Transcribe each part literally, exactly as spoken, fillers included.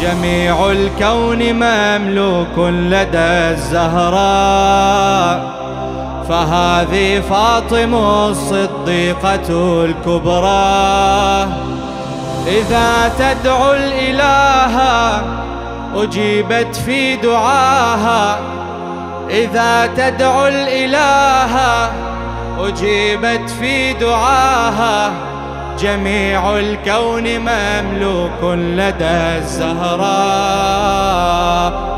جميع الكون مملوك لدى الزهراء، فهذه فاطمة الصديقة الكبرى. إذا تدعو الإله أجيبت في دعاها، إذا تدعو الإله أجيبت في دعاها. جميع الكون مملوك لدى الزهراء،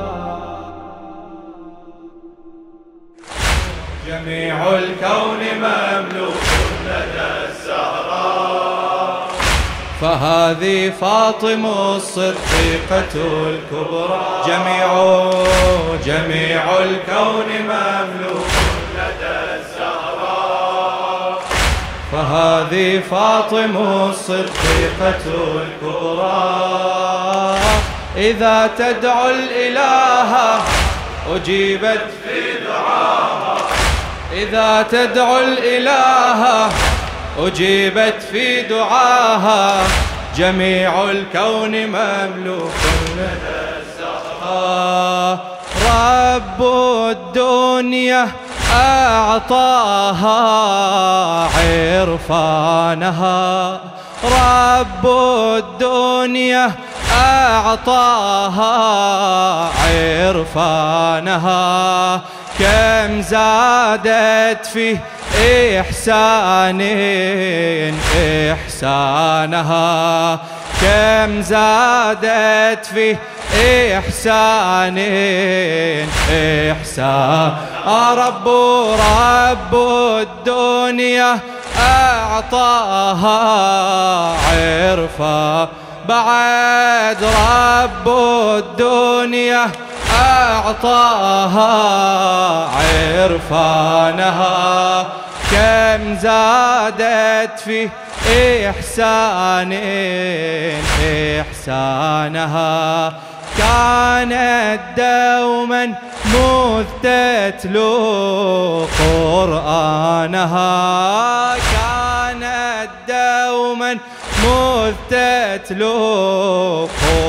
جميع الكون مملوك لدى الزهراء، فهذه فاطمة الصديقة الكبرى. جميع جميع الكون مملوك لدى الزهراء، فهذه فاطمة الصديقة الكبرى. إذا تدعو الإله أجيبت في دعاها، إذا تدعو الإله أجيبت في دعاها. جميع الكون مملوك لدى الزهراء، رب الدنيا أعطاها عرفانها، رب الدنيا أعطاها عرفانها. كم زادت في إحسان إحسانها، كم زادت في إحسان إحسان. رب رب الدنيا أعطاها عرفا، بعد رب الدنيا أعطاها عرفانها. كم زادت في إحسان إحسانها. كانت دوما مذ تتلو قرآنها، كانت دوما مذ تتلو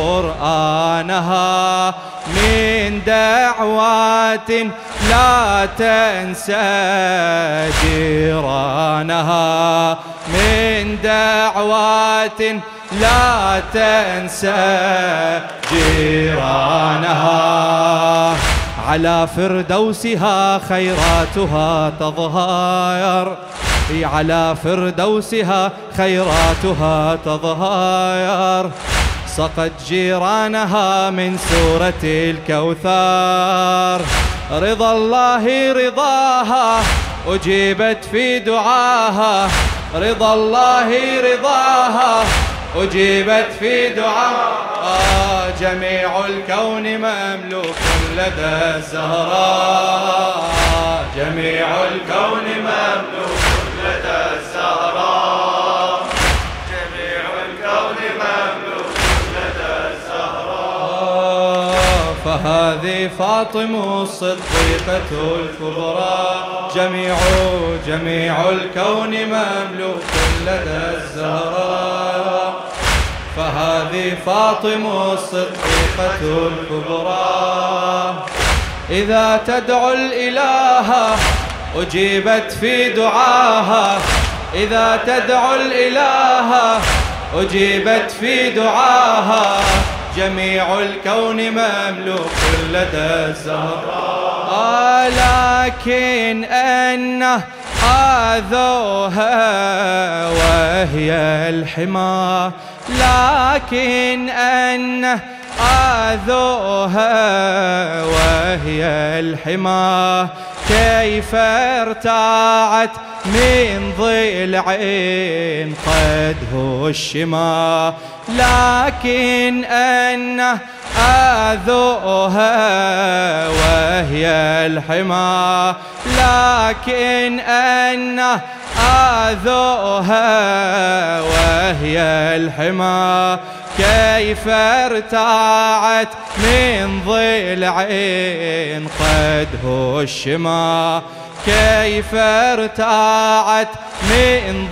قرآنها. من دعوات لا تنسى جيرانها، من دعوات لا تنسى جيرانها. على فردوسها خيراتها تظهر، على فردوسها خيراتها تظهر. سقت جيرانها من سورة الكوثر، رضا الله رضاها أجيبت في دعاها، رضا الله رضاها أجيبت في دعاها. جميع الكون مملوك لدى الزهراء، جميع الكون مملوك لدى الزهراء، جميع الكون مملوك لدى الزهراء. فهذه فاطمة الصديقة الكبرى. جميع جميع الكون مملوك لدى الزهراء، فهذه فاطمة الصديقة الكبرى. إذا تدعو الإله أجيبت في دعاها، إذا تدعو الإله أجيبت في دعاها. جميع الكون مملوك لدى الزهراء، لكن أنه آذوها وهي الحمى، لكن أنه آذوها وهي الحمى. كيف ارتاعت من ضلع قد هشما، لكن أنه آذوها وهي الحمى، لكن أنه آذوها وهي الحمى. كيف ارتاعت من ضلع قد هشما، كيف ارتاعت من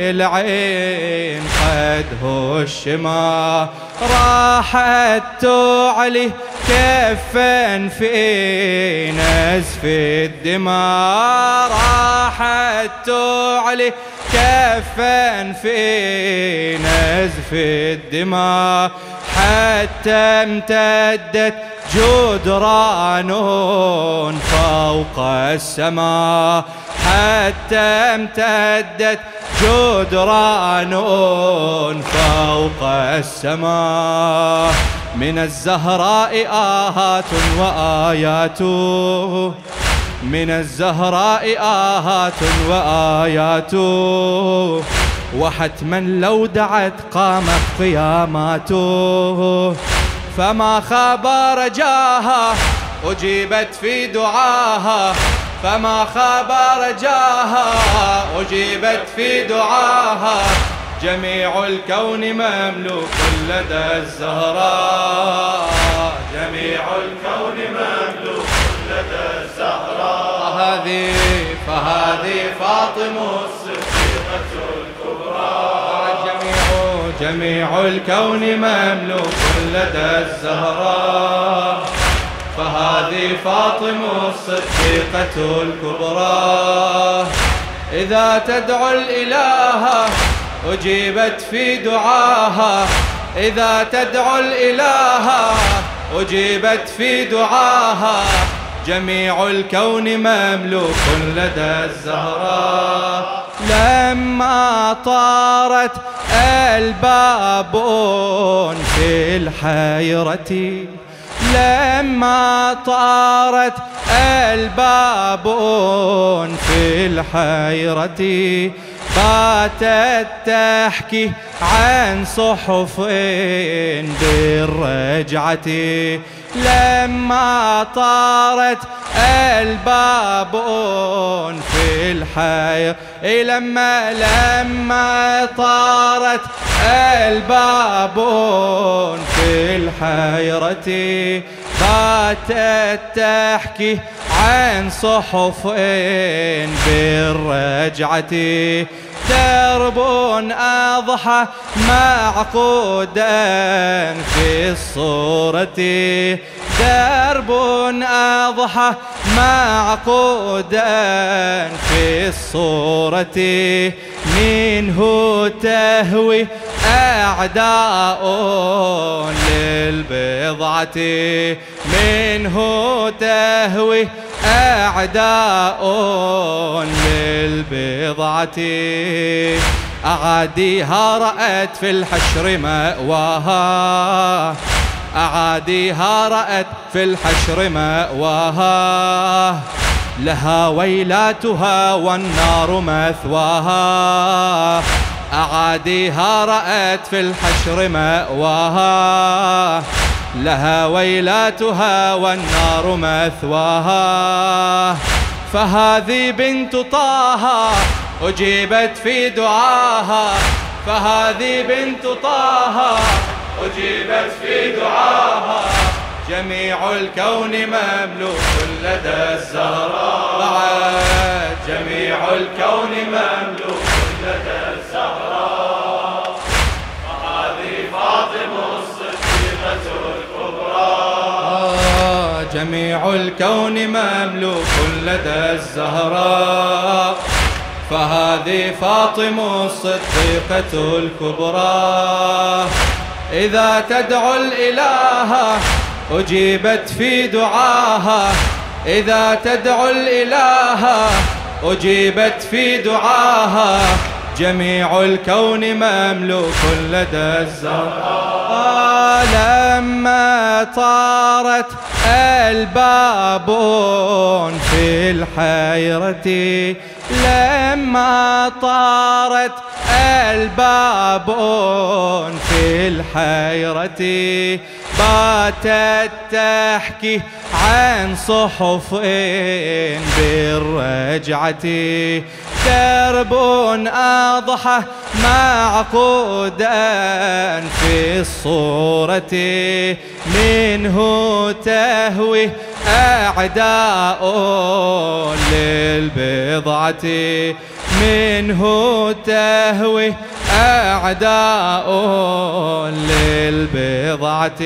ضلعين قد هشما، راحت تعلي كفا في نزف الدماء، راحت تعلي كفا في نزف الدماء، حتى امتدت جدران فوق السماء، حتى امتدت جدران فوق السماء. من الزهراء آهات وآيات، من الزهراء آهات وآيات، وحتما لو دعت قامت قياماته، فما خاب رجاها أجيبت في دعاها، فما خاب رجاها أجيبت في دعاها، جميع الكون مملوك لدى الزهراء، جميع الكون مملوك لدى الزهراء. فهذه فهذه فاطم الصديقة الكبرى، جميع جميع الكون مملوك لدى الزهراء، فهذه فاطم الصديقة الكبرى. إذا تدعو الإله أجيبت في دعاها، إذا تدعو الإله أجيبت في دعاها، جميع الكون مملوك لدى الزهراء. لما طارت الباب في الحيرة، لما طارت الباب في الحيرة، باتت تحكي عن صحف بالرجعة، لما طارت الباب في الحيرة، لما لما طارت الباب في الحيرة، باتت تحكي عن صحف بالرجعة، درب أضحى معقودا في الصورة، درب أضحى معقودا في الصورة، منه تهوي أعداء للبضعة، منه تهوي أعداء للبضعة، أعاديها رأت في الحشر مأواها، أعاديها رأت في الحشر مأواها، لها ويلاتها والنار مثواها، أعاديها رأت في الحشر مأواها، لها ويلاتها والنار مثواها. فهذه بنت طه أجيبت في دعاها، فهذه بنت طه أجيبت في دعاها، جميع الكون مملوك لدى الزهراء، بعد جميع الكون مملوك لدى الزهراء. فهذه فاطم الصديقة الكبرى، جميع الكون مملوك لدى الزهراء، فهذه فاطم الصديقة الكبرى. إذا تدعو الإله أجيبت في دعاها، إذا تدعو الإله أجيبت في دعاها، جميع الكون مملوك لدى الزهراء. لما طارت الباب في الحيرة، لما طارت الباب في الحيرة، باتت تحكي عن صحف بالرجعة، درب أضحى معقودا في الصورة، منه تهوي أعداء للبضعة منه تهوي أعداء للبضعة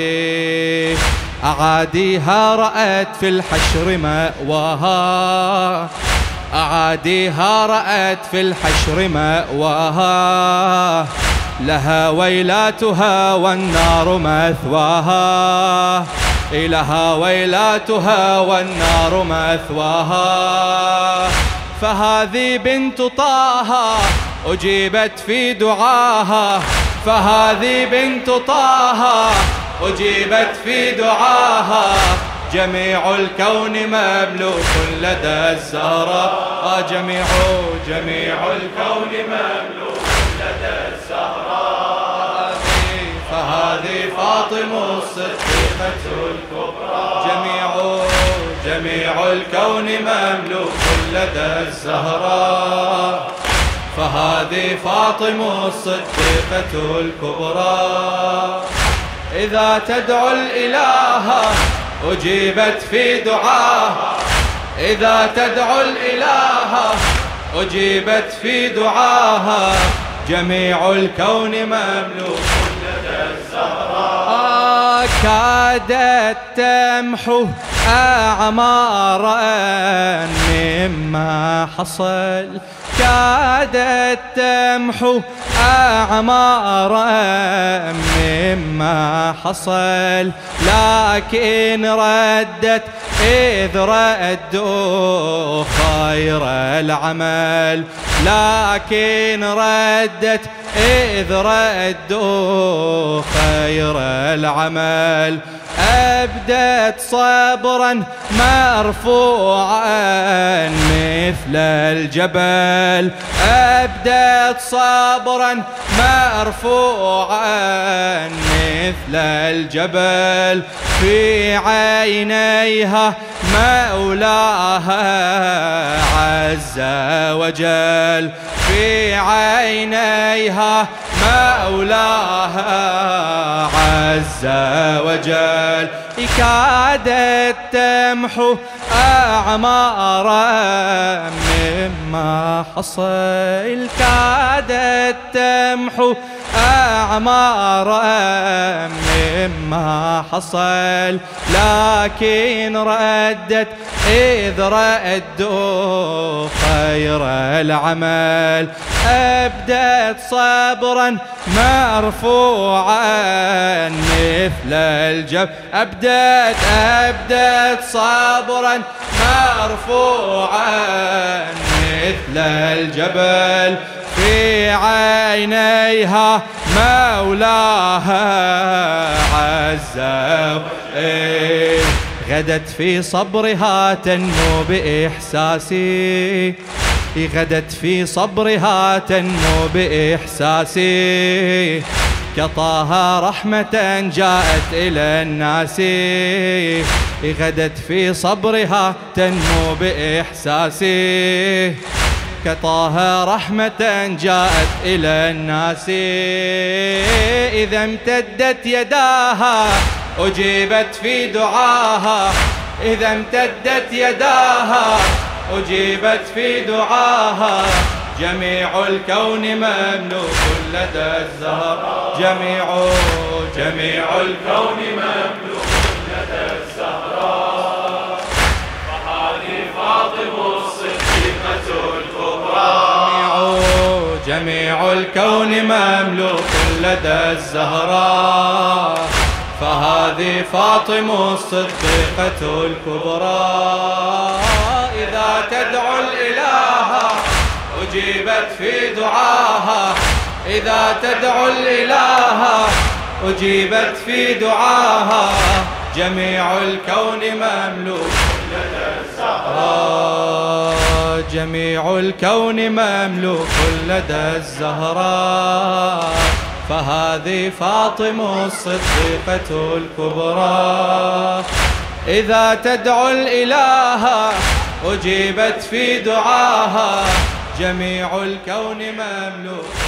أعاديها رأت في الحشر مأواها أعاديها رأت في الحشر مأواها لها ويلاتها والنار مثواها لها ويلاتها والنار مثواها فهذه بنت طه أجيبت في دعاها فهذه بنت طه أجيبت في دعاها جميع الكون مملوك لدى الزهراء جميع جميع الكون مملوك لدى الزهراء فهذه فاطمة الصديقة الكبرى جميع جميع الكون مملوك لدى الزهراء فهذه فاطمة الصديقة الكبرى إذا تدعو الإله أجيبت في دعاها إذا تدعو الإله أجيبت في دعاها جميع الكون مملوك لدى الزهراء كادت تمحو أعمارا مما حصل كادت تمحو أعمارا مما حصل لكن ردت إذ ردوا خير العمل لكن ردت إذ ردوا خير العمل أبدت صبرا مرفوعا مثل الجبل أبدت صبرا مرفوعا مثل الجبل في عينيها مولاها عز وجل في عينيها مولاها عز وجل كادت تمحو أعمارا مما حصل كادت تمحو أعمارا مما حصل لكن ردت إذ ردوا خير العمل أبدت صبرا مرفوعا مثل الجبل أبدت أبدت صبرا مرفوعا مثل الجبل في عينيها مولاها عز وجل غدت في صبرها تنمو بإحساسي غدت في صبرها تنمو بإحساسي كطه رحمة جاءت إلى الناس غدت في صبرها تنمو بإحساسي كطه رحمة جاءت إلى الناس إذا امتدت يداها أجيبت في دعاها إذا امتدت يداها أجيبت في دعاها جميع الكون مملوك لدى الزهراء جميع جميع الكون مملوك لدى الزهراء فهذه فاطمة الصديقة الكبرى جميع الكون مملوك لدى الزهراء فهذه فاطمة الصديقة الكبرى إذا تدعو الإله أجيبت في دعاها إذا تدعو الإله أجيبت في دعاها جميع الكون مملوك لدى الزهراء جميع الكون مملوك لدى الزهراء فهذه فاطمة الصديقة الكبرى إذا تدعو الإله أجيبت في دعاها جميع الكون مملوك